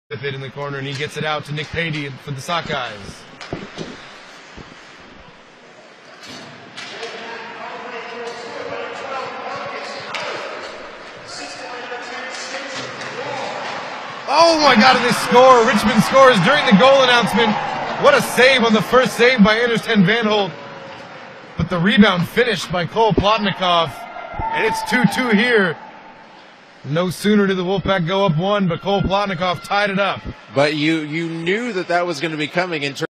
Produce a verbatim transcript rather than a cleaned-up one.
with it in the corner, and he gets it out to Nick Pady for the Sockeyes. Oh my God, this score. Richmond scores during the goal announcement. What a save on the first save by Anders ten Vanholt. But the rebound finished by Cole Plotnikoff. And it's two two here. No sooner did the Wolfpack go up one, but Cole Plotnikoff tied it up. But you, you knew that that was going to be coming in terms